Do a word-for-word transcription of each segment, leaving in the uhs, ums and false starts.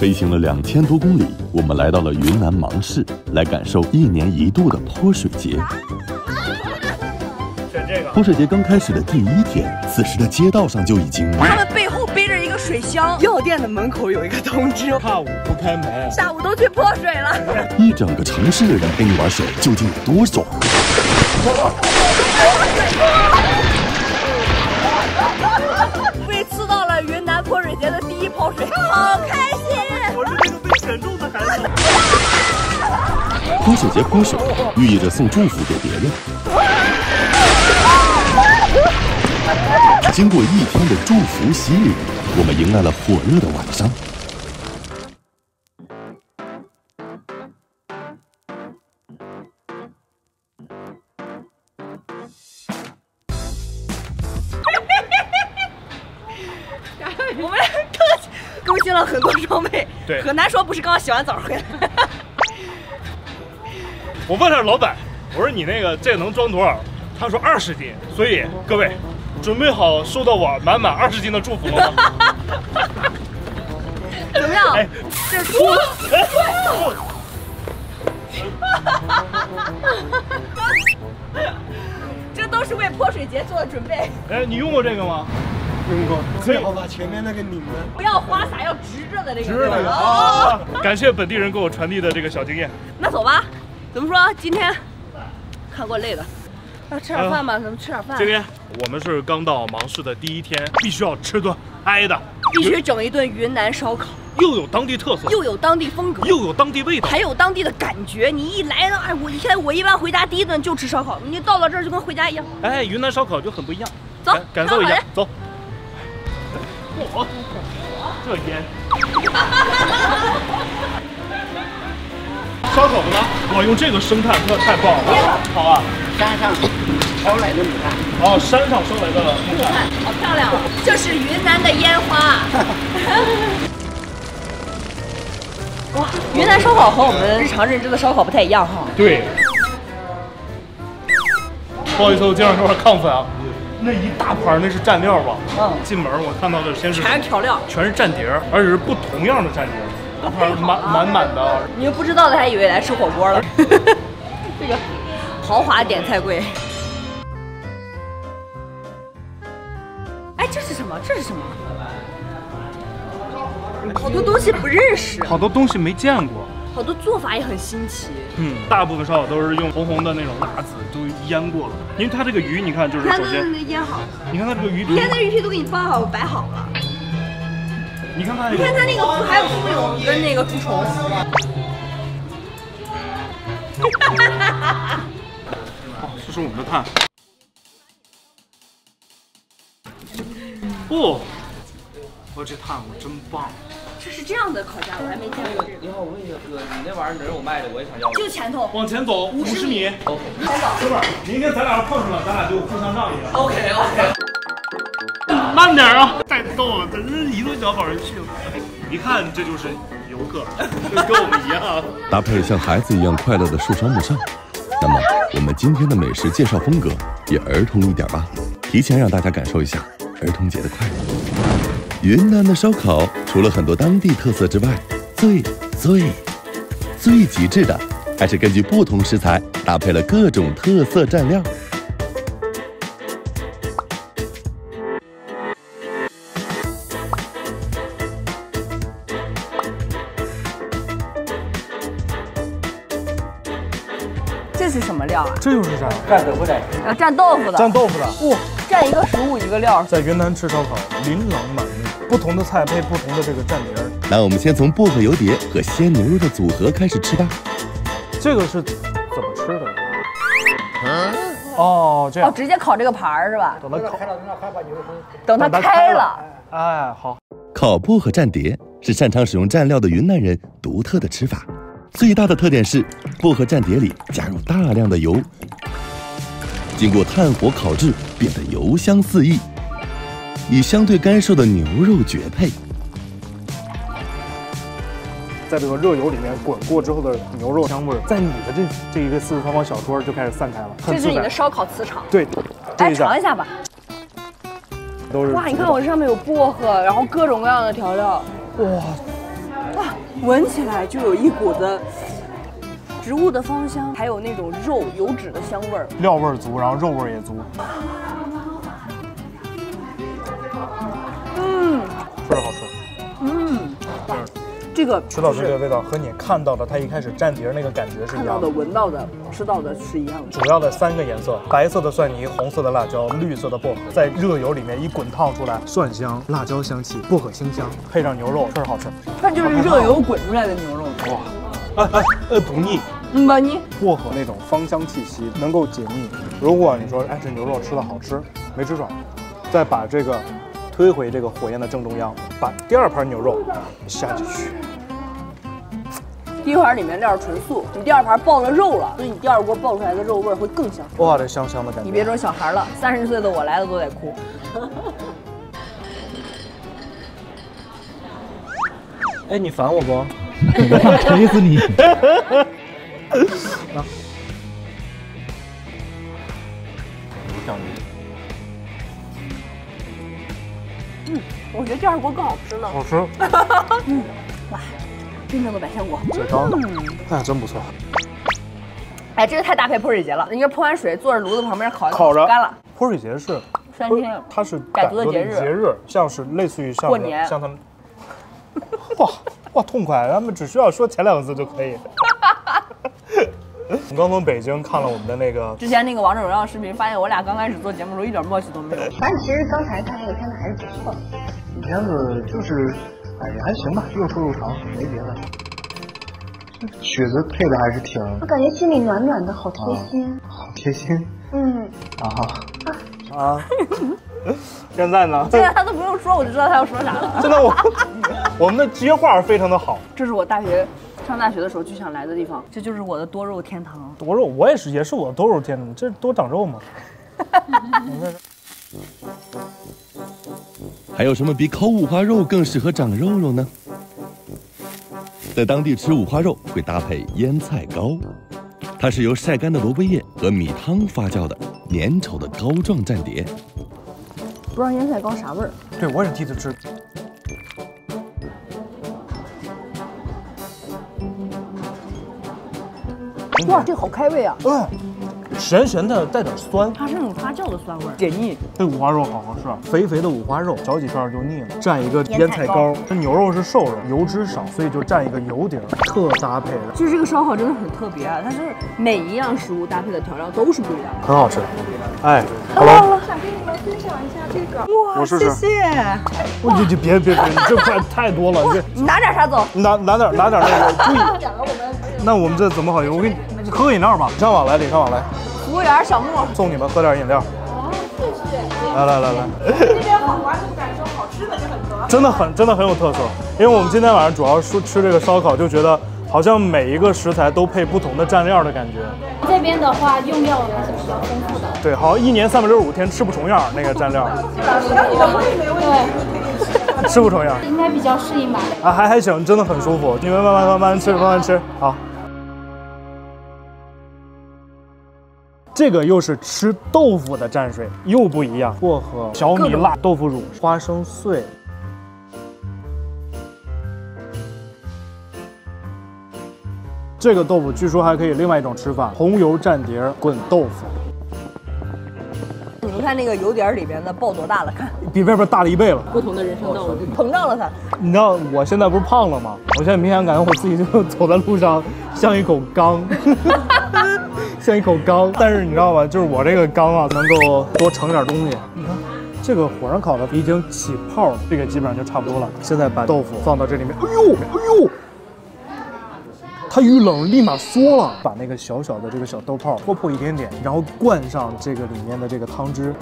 飞行了两千多公里，我们来到了云南芒市，来感受一年一度的泼水节。 选这个。 泼水节刚开始的第一天，此时的街道上就已经…… 他们背后背着一个水箱，药店的门口有一个通知： 下午不开门。 下午都去泼水了。 一整个城市的人陪你玩水，究竟有多爽？ 被吃到了云南泼水节的第一泡水，好开心！ 我是那个被选中的孩子。 泼水节泼水，寓意着送祝福给别人。经过一天的祝福洗礼，我们迎来了火热的晚上。 我们更更新了很多装备。 对， 很难说不是刚洗完澡回来。 我问了老板，我说你那个这能装多少？他说二十斤。所以各位，准备好收到我满满二十斤的祝福了吗？ 怎么样？ 哎， 这出。哎。这都是为泼水节做的准备。 哎，你用过这个吗？ 用过，最好把前面那个拧的不要花洒，要直着的那个。 直着的啊！感谢本地人给我传递的这个小经验。 那走吧，怎么说？今天看过累了，要吃点饭吧？咱们吃点饭。 今天我们是刚到芒市的第一天，必须要吃顿嗨的， 必须整一顿云南烧烤， 又有当地特色， 又有当地风格， 又有当地味道， 还有当地的感觉。你一来呢，哎，我现在我一般回家第一顿就吃烧烤，你到了这儿就跟回家一样。 哎，云南烧烤就很不一样。 走， 感受一下，走。嚯，这烟！烧烤不呢？哇，用这个生炭可太棒了！好啊， 山上烧来的木炭。 哦，山上烧来的木炭， 好漂亮！这是云南的烟花。哇，云南烧烤和我们日常认知的烧烤不太一样哈。 对。不好意思，我经常说点亢奋啊。那一大盘那是蘸料吧？嗯。进门我看到的先是全是调料， 全是蘸碟，而且是不同样的蘸碟，大盘满满满的。 你们不知道的还以为来吃火锅了。这个豪华点菜柜。哎，这是什么？这是什么？好多东西不认识， 好多东西没见过。 好多做法也很新奇。 嗯，大部分烧烤都是用红红的那种辣子都腌过了，因为它这个鱼，你看就是首先， 腌好， 你看它这个鱼皮， 你看那鱼皮都给你包好摆好了。 你看它， 你看它那个还有猪油跟那个猪虫。 哦，这是我们的炭。哦，我这炭我真棒。 这是这样的烤架，我还没见过这个。 你好，我问一下哥，你那玩意儿哪有卖的？我也想要。 就前头， 往前走五十米。 前走。 哥们儿，明天咱俩要碰上了，咱俩就互相让一让。 OK OK。 慢点啊！太逗了，真是一顿小烤人去了。一看这就是游客，就跟我们一样。 搭配了像孩子一样快乐的树梢木上，那么我们今天的美食介绍风格也儿童一点吧，提前让大家感受一下儿童节的快乐。云南的烧烤除了很多当地特色之外，最最最极致的还是根据不同食材搭配了各种特色蘸料。 这是什么料啊？ 这又是啥？ 蘸豆腐的。 要蘸豆腐的。 蘸豆腐的。 哇，蘸一个食物一个料。 在云南吃烧烤，琳琅满目，不同的菜配不同的这个蘸碟儿。 那我们先从薄荷油碟和鲜牛肉的组合开始吃吧。 这个是怎么吃的？嗯、哦，这样。 哦，直接烤这个盘儿是吧？ 等它烤， 等它开了。 哎，好。 烤薄荷蘸碟是擅长使用蘸料的云南人独特的吃法。最大的特点是薄荷蘸碟里加入大量的油，经过炭火烤制，变得油香四溢，以相对干瘦的牛肉绝配。 在这个热油里面滚过之后的牛肉香味，在你的这这一个四四方方小桌就开始散开了。 这是你的烧烤磁场。 对， 来尝一下吧。 都是哇，你看我这上面有薄荷，然后各种各样的调料。 哇， 哇， 闻起来就有一股子植物的芳香，还有那种肉油脂的香味儿， 料味儿足，然后肉味儿也足。 嗯， 确实好吃。 嗯，这个吃到这个味道和你看到的它一开始蘸碟那个感觉是一看到的、 样的。 闻到的、吃到的是一样的。 主要的三个颜色：白色的蒜泥、红色的辣椒、绿色的薄荷，在热油里面一滚烫出来，蒜香、辣椒香气、薄荷清香，配上牛肉，确实好吃。 它就是热油滚出来的牛肉。 哇，哎哎哎，不腻。 嗯吧你薄荷那种芳香气息能够解腻。如果你说哎这牛肉吃的好吃，没吃爽，再把这个推回这个火焰的正中央，把第二盘牛肉下进去。 第一盘里面料是纯素，你第二盘爆了肉了，所以你第二锅爆出来的肉味会更香。 哇，这香香的感觉！ 你别说小孩了，三十岁的我来了都得哭。 哎，你烦我不？ 锤死你！ 那酱鱼， 嗯，我觉得第二锅更好吃呢。 好吃。 嗯，哇，真正的百香果。 最高的， 嗯， 哎，真不错。 哎，这个太搭配泼水节了。应该泼完水，坐着炉子旁边烤一烤着干了。 泼水节是三天， 它是傣族的节日节日，像是类似于像过年， 像他们。哇哇，痛快！他们只需要说前两个字就可以。我刚从北京看了我们的那个之前那个王者荣耀视频，发现我俩刚开始做节目的时候一点默契都没有。 反正其实刚才看那个片子还是不错的， 片子就是，哎也还行吧，又瘦又长，没别的。曲子配的还是挺， 我感觉心里暖暖的，好贴心， 啊、好贴心。 嗯啊啊。现在呢？ 现在他都不用说，我就知道他要说啥了。 真的，我我们的接话非常的好。 这是我大学上大学的时候就想来的地方，这就是我的多肉天堂。 多肉，我也是，也是我的多肉天堂，这多长肉嘛。 还有什么比烤五花肉更适合长肉肉呢？在当地吃五花肉会搭配腌菜糕，它是由晒干的萝卜叶和米汤发酵的粘稠的膏状蘸碟。 不知道腌菜糕啥味儿？ 对，我也是第一次吃。 哇，这个好开胃啊！ 嗯，咸咸的，带点酸， 它是那种发酵的酸味儿，解腻。 这五花肉好好吃啊，肥肥的五花肉，嚼几片就腻了。蘸一个腌菜糕，这牛肉是瘦肉，油脂少，所以就蘸一个油底儿，特搭配的。 其实这个烧烤真的很特别啊，它是每一样食物搭配的调料都是不一样的， 很好吃。哎， 好了好了， 想跟你们分享一下这个。 哇， 我试试谢谢。 我就就别别别，你这块太多了，你这你拿点啥走？ 拿拿点拿点那个，注意。那我们这怎么好意思？我给你喝个饮料吧，礼尚往来，礼尚往来。 服务员小莫， 送你们喝点饮料。 哦，谢谢。 来来来来， 这边好玩就感受好吃的就很多。 真的很真的很有特色，因为我们今天晚上主要是吃这个烧烤，就觉得好像每一个食材都配不同的蘸料的感觉。 这边的话用料还是比较丰富的。 对，好像一年三百六十五天吃不重样那个蘸料。 只要你的胃没问题， 吃不重样。 应该比较适应吧。 啊，还还行，真的很舒服。你们慢慢慢慢吃，慢慢吃，好。这个又是吃豆腐的蘸水，又不一样。薄荷、小米辣、豆腐乳、花生碎。这个豆腐据说还可以另外一种吃法，红油蘸碟滚豆腐。 你们看那个油碟里边的爆多大了？看， 比外边大了一倍了。 不同的人生道路，膨胀了它。 你知道我现在不是胖了吗？我现在明显感觉我自己就走在路上像一口缸。像一口缸，但是你知道吗？就是我这个缸啊，能够多盛点东西。你看，这个火上烤的已经起泡了，这个基本上就差不多了。现在把豆腐放到这里面，哎呦，哎呦，它遇冷立马缩了。把那个小小的这个小豆泡戳破一点点，然后灌上这个里面的这个汤汁。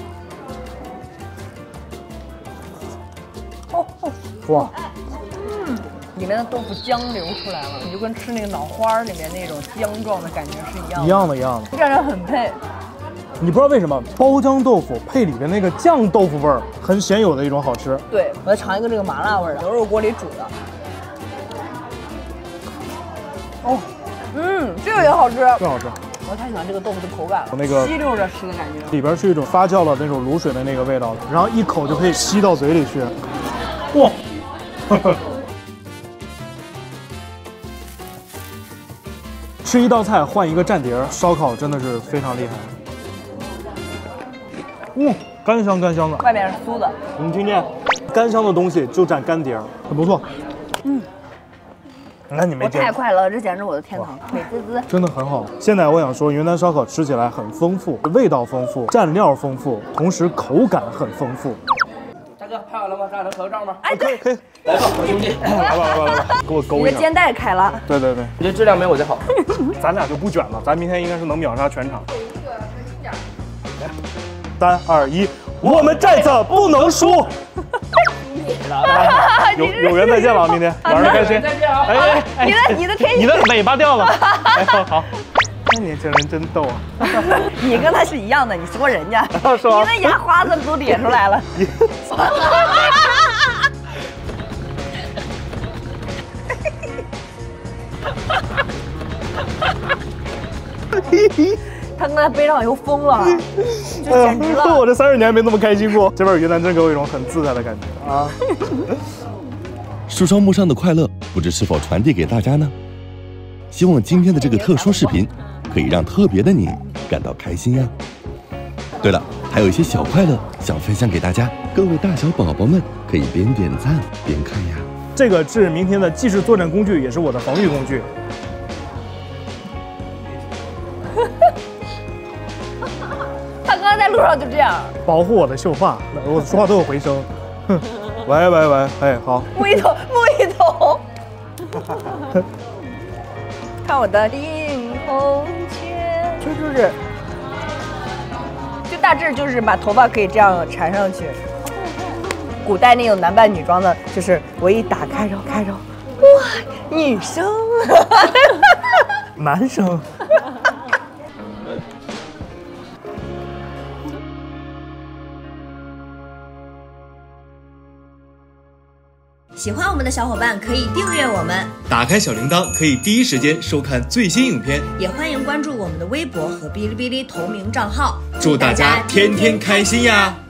哦哦， 哇！ 里面的豆腐浆流出来了，你就跟吃那个脑花里面那种浆状的感觉是一样的， 一样的，一样的， 这样很配。 你不知道为什么包浆豆腐配里面那个酱豆腐味儿，很鲜有的一种好吃。 对，我再尝一个这个麻辣味儿的，牛肉锅里煮的。哦，嗯，这个也好吃， 更好吃。 我太喜欢这个豆腐的口感了， 那个吸溜着吃的感觉。 里边是一种发酵了那种卤水的那个味道，然后一口就可以吸到嘴里去。哇！ 吃一道菜换一个蘸碟，烧烤真的是非常厉害。嗯，干香干香的， 外面是酥的。 你听见？干香的东西就蘸干碟，很不错。嗯，那你没见？ 我太快乐了，这简直我的天堂，美滋滋。 真的很好。现在我想说，云南烧烤吃起来很丰富，味道丰富，蘸料丰富，同时口感很丰富。 大哥，拍好了吗？咱俩能合个照吗？ 哎， 可以可以。 来吧，我兄弟， 来吧来吧来吧，给我勾一下。 你的肩带开了。 对对对， 我觉得质量没我这好。 咱俩就不卷了，咱明天应该是能秒杀全场。三二一，我们这次不能输。有有缘再见了，明天玩的开心。 再见啊！ 哎哎哎， 你的你的天， 你的尾巴掉了。哎，好好，这年轻人真逗啊。 你跟他是一样的，你说人家， 是吗？ 你那牙花子都咧出来了。他刚才背上又疯了，就简直了。 我这三十年没这么开心过。这边云南真给我一种很自在的感觉啊。 树梢木上的快乐，不知是否传递给大家呢？希望今天的这个特殊视频，可以让特别的你感到开心呀。对了，还有一些小快乐想分享给大家，各位大小宝宝们可以边点赞边看呀。 这个是明天的既是作战工具，也是我的防御工具。 他刚刚在路上就这样， 保护我的秀发，我说话都有回声。喂喂喂，哎，好。 木一头，木一头。看我的顶红圈，就就是，就大致就是把头发可以这样缠上去。古代那种男扮女装的，就是我一打开，然后开着，哇，女生， 男生。 喜欢我们的小伙伴可以订阅我们， 打开小铃铛可以第一时间收看最新影片， 也欢迎关注我们的微博和哔哩哔哩同名账号。 祝大家天天开心呀！